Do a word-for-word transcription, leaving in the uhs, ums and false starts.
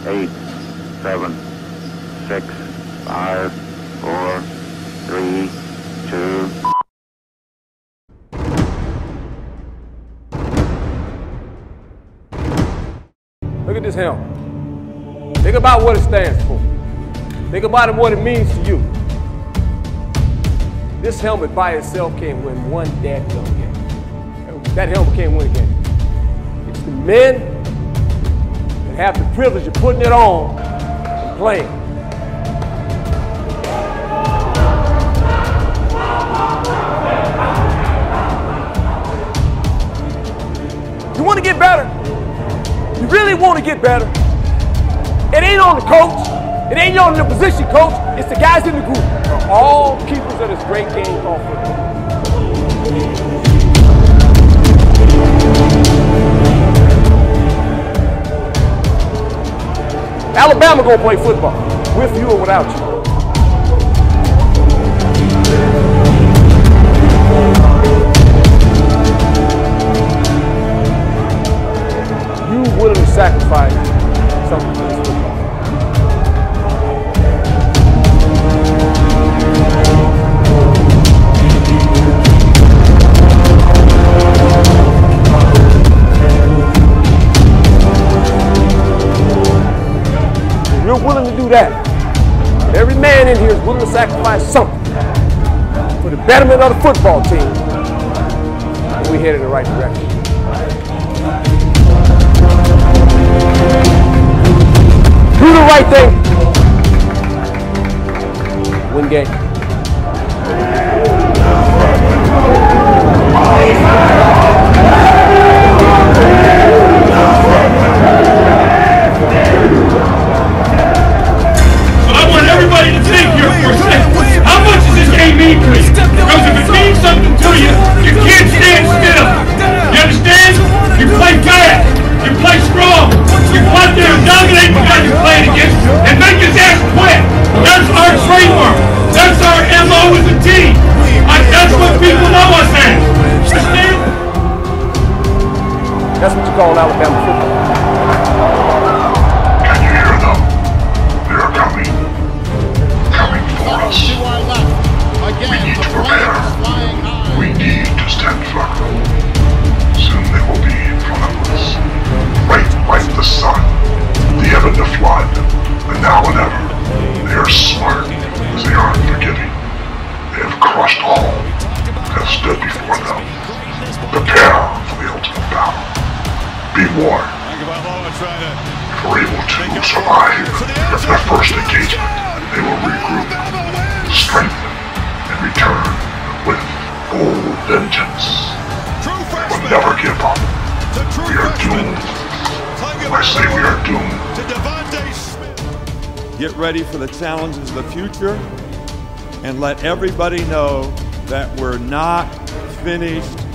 eight, seven, six, five, four, three, two. Look at this helmet. Think about what it stands for. Think about it, what it means to you. This helmet by itself can't win one dadgum game. That helmet can't win a game. It's the men that have the privilege of putting it on and playing. You want to get better? You really want to get better? It ain't on the coach. It ain't on the position coach. It's the guys in the group. They're all keepers of this great game called football. Alabama gonna play football, with you or without you. You willing to sacrifice something for this football? You're willing to do that. Every man in here is willing to sacrifice something for the betterment of the football team. And we head in the right direction. Do the right thing. Win game. Everybody to think here for a second. How much does this game mean to you? Because if it means something to you, you can't stand still. You understand? You play fast. You play strong. You go out there and dominate the guy you're playing against and make his ass quit. That's our trademark. That's our M O as a team. Like, that's what people know us as. Understand? That's what you call Alabama football. Can you hear them? They're coming. Coming for us. We need to prepare. We need to stand firm. Soon they will be in front of us. Right like the sun, the ebb and the flood, and now and ever. They are smart as they are forgiving. They have crushed all that has stood before them. Prepare for the ultimate battle. Be warned. If we're able to survive their first engagement, they will regroup, strengthen, and return with full vengeance. They will never give up. We are doomed. I say we are doomed. Get ready for the challenges of the future and let everybody know that we're not finished